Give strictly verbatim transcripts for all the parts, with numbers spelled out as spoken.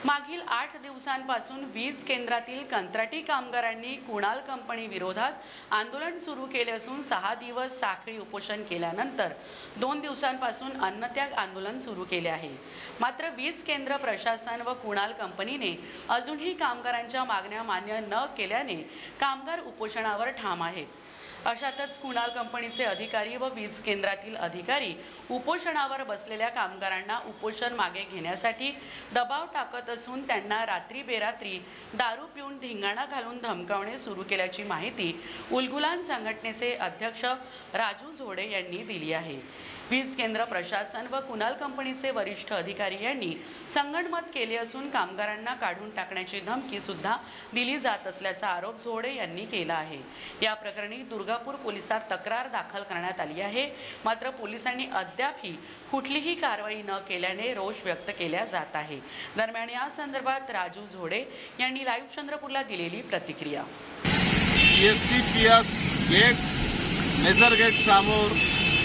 मागील आठ दिवसांपासून वीज केंद्रातील कंत्राटी कामगारांनी कुणाल कंपनी विरोधात आंदोलन सुरू केले असून सहा दिवस साखळी उपोषण केल्यानंतर दोन दिवसांपासून अन्नत्याग आंदोलन सुरू केले आहे। मात्र वीज केंद्र प्रशासन व कुणाल कंपनीने अजूनही कामगारांच्या मागण्या मान्य न केल्याने कामगार उपोषणावर ठाम आहेत। अशातच कुणाल कंपनीचे अधिकारी व वीज केंद्रातील अधिकारी उपोषणावर बसलेल्या कामगारांना उपोषण मागे घेण्यासाठी दबाव टाकत असून त्यांना रात्री बेरात्री दारू पिऊन धिंगाणा घालून धमकावणे सुरू केल्याची माहिती उलगुलान संघटनेचे अध्यक्ष राजू झोडे यांनी दिली आहे। वीज केंद्र प्रशासन व कुणाल कंपनीचे वरिष्ठ अधिकारी यांनी संगनमत केले असून कामगारांना काढून टाकण्याची धमकी सुद्धा दिली जात असल्याचा आरोप झोडे यांनी केला आहे। या प्रकरणी दुर्गापूर पोलिसात तक्रार दाखल करण्यात आली आहे। मात्र पोलिसांनी अद्यापही कुठलीही कारवाई न केल्याने रोष व्यक्त केला जात आहे। दरम्यान या संदर्भात राजू झोडे यांनी लाईव्ह चंद्रपूरला दिलेली प्रतिक्रिया। एसटीपीएस गेट मेजर गेट समोर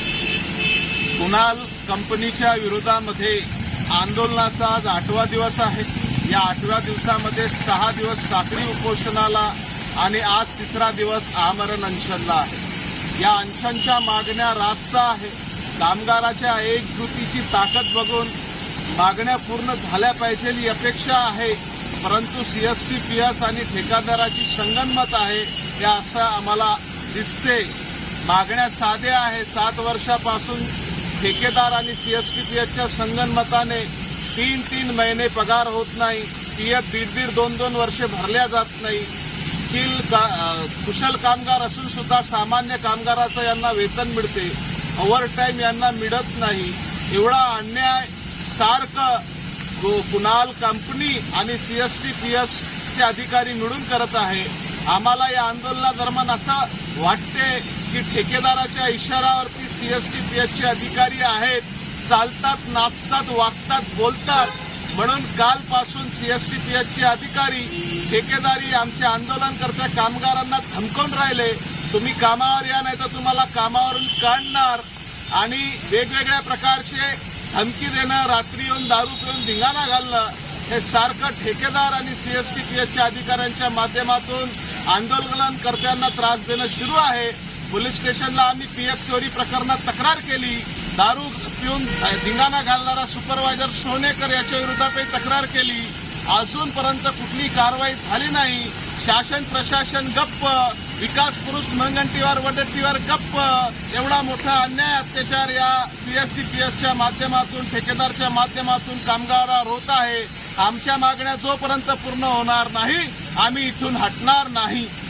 कुणाल कंपनीच्या विरोधामध्ये आंदोलनाचा आज आठवा दिवस आहे। या आठव्या दिवसामध्ये सहा दिवस साखळी उपोषणाला आणि आज तिसरा दिवस आमरण अनशनला आहे। या अनशनच्या मागण्या रास्त आहे। कामगाराच्या एकजुटीची ताकद बघून मागण्या पूर्ण झाल्या पाहिजे ही अपेक्षा आहे, परंतु सीएसटीपीएस आणि ठेकेदाराची संगनमत आहे हे असं आम्हाला दिसते। मागण्या साध्या आहे। सात वर्षापासून ठेकेदार आणि सीएसटीपीएसच्या संगनमताने तीन तीन महिने पगार होत नाही, पीएफ दीड दीड दोन दोन वर्षे भरल्या जात नाही। स्किल का, कुशल कामगार असून सुद्धा सामान्य कामगाराचं यांना वेतन मिळते, ओव्हरटाईम यांना मिळत नाही। एवढा अन्याय सारखं कुणाल कंपनी आणि सीएसटीपीएसचे अधिकारी मिळून करत आहे। आम्हाला या आंदोलनादरम्यान असं वाटते की ठेकेदाराच्या इशाऱ्यावरती सीएसटीपीएसचे अधिकारी आहेत, चालतात, नाचतात, वागतात, बोलतात। म्हणून कालपासून सीएसटीपीएसचे अधिकारी ठेकेदारी आमच्या आंदोलनकर्त्या कामगारांना धमकावून राहिले, तुम्ही कामावर या नाही तर तुम्हाला कामावरून काढणार आणि वेगवेगळ्या प्रकारचे धमकी देणं, रात्री येऊन दारू पिऊन धिंगाणा घालणं हे सारखं ठेकेदार आणि सीएसटीपीएसच्या अधिकाऱ्यांच्या माध्यमातून आंदोलनकर्त्यांना त्रास देणं सुरू आहे। पोलीस स्टेशनला आम्ही पीएफ चोरी प्रकरणात तक्रार केली। दारू पिऊन धिंगाणा घालणारा सुपरवायझर सोनेकर याच्या विरोधातही तक्रार केली। अजूनपर्यंत कुठली कारवाई झाली नाही। शासन प्रशासन गप्प, विकास पुरुष मनगंटीवर वडट्टीवर गप्प। एवढा मोठा अन्याय अत्याचार या सीएसटीपीएसच्या माध्यमातून ठेकेदारच्या माध्यमातून कामगारावर होत आहे। आमच्या मागण्या जोपर्यंत पूर्ण होणार नाही आम्ही इथून हटणार नाही।